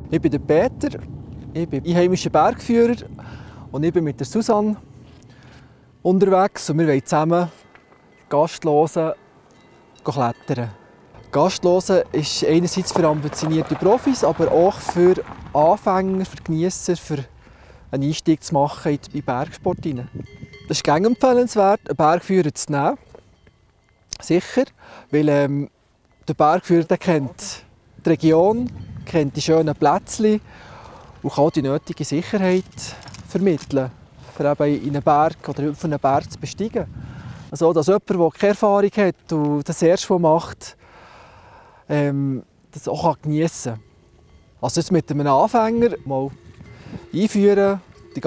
Ich bin der Peter, ich bin einheimischer Bergführer und ich bin mit der Susanne unterwegs und wir wollen zusammen Gastlosen klettern. Gastlosen ist einerseits für ambitionierte Profis, aber auch für Anfänger, für Geniesser, für einen Einstieg zu machen in den Bergsport hinein. Es ist gängig empfehlenswert, einen Bergführer zu nehmen. Sicher, weil der Bergführer der kennt die Region, kennt die schönen Plätzchen und kann die nötige Sicherheit vermitteln, für eben in einen Berg oder auf einen Berg zu besteigen. Also, dass jemand, der keine Erfahrung hat und das erste Mal macht, das auch geniessen kann. Also jetzt mit einem Anfänger mal einführen,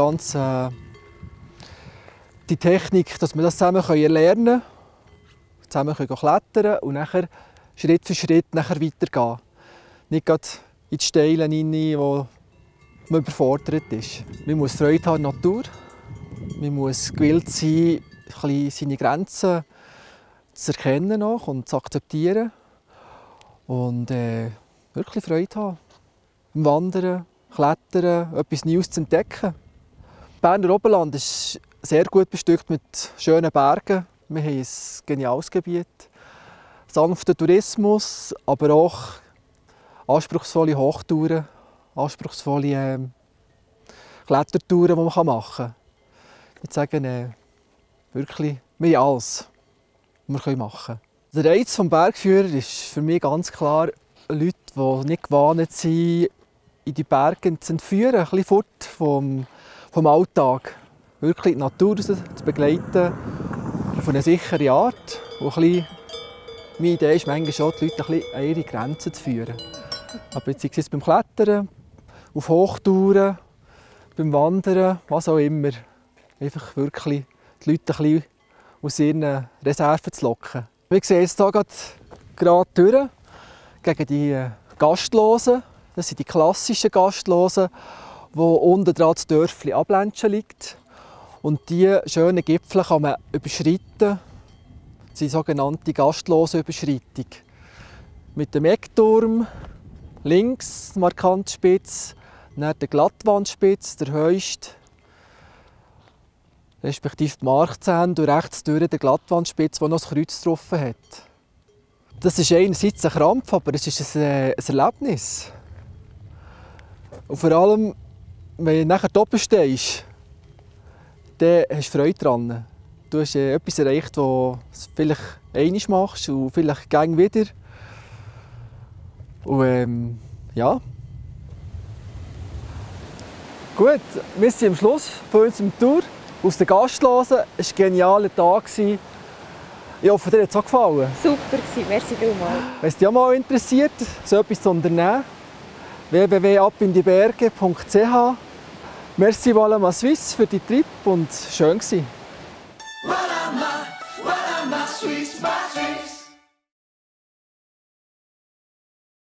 die Technik, dass wir das zusammen lernen können, zusammen klettern und nachher Schritt für Schritt weitergehen. Nicht gerade in die Steile hinein, wo man überfordert ist. Man muss Freude haben an der Natur. Man muss gewillt sein, seine Grenzen zu erkennen und zu akzeptieren. Und wirklich Freude haben. Im Wandern, Klettern, etwas Neues zu entdecken. Das Berner Oberland ist sehr gut bestückt mit schönen Bergen. Wir haben ein geniales Gebiet. Sanfter Tourismus, aber auch anspruchsvolle Hochtouren, anspruchsvolle Klettertouren, die man machen kann. Ich sage wirklich, wir haben alles, was wir machen können. Der Reiz des Bergführers ist für mich ganz klar, Leute, die nicht gewohnt sind, in die Berge zu entführen, ein bisschen fort vom Alltag. Wirklich die Natur zu begleiten, auf eine sichere Art. Und meine Idee ist manchmal schon, die Leute ein bisschen an ihre Grenzen zu führen. Aber jetzt sei es beim Klettern, auf Hochtouren, beim Wandern, was auch immer. Einfach wirklich die Leute ein bisschen aus ihren Reserven zu locken. Wir sehen jetzt hier gerade durch, gegen die Gastlosen. Das sind die klassischen Gastlosen, wo unten dran das Dörfli Ablänschen liegt. Und diese schönen Gipfel kann man überschreiten. Das ist die sogenannte Gastlosenüberschreitung. Mit dem Eckturm, links die Markantspitze, dann der Glattwandspitze, der höchste, respektive die Markzähne, und rechts durch der Glattwandspitze, die noch ein Kreuz drauf hat. Das ist einerseits ein Krampf, aber es ist ein Erlebnis. Und vor allem, wenn du nachher oben stehst, dann hast du Freude daran. Du hast etwas erreicht, das du vielleicht einmal machst und vielleicht gern wieder. Und ja. Gut, wir sind am Schluss von unserer Tour aus den Gastlosen. Es war ein genialer Tag. Ich hoffe, dir hat es auch gefallen. Super, merci vielmals. Wenn es dich auch mal interessiert, so etwas zu unternehmen, www.abinDieBerge.ch. Merci Valama Suisse für die Trip und schön war. Valama Suisse,